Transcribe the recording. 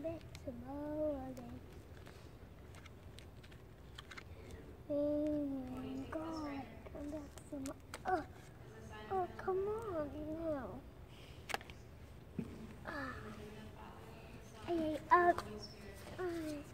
back tomorrow again. Oh God, come back tomorrow. Oh, come on, now. Hey,